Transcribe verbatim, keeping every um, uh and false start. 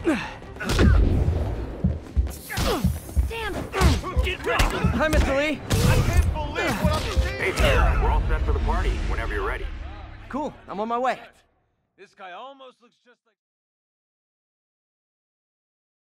Damn! Get ready! Hi, Mister Lee. I can't believe what I'm seeing! Hey, sir, we're all set for the party whenever you're ready. Cool, I'm on my way. This guy almost looks just like...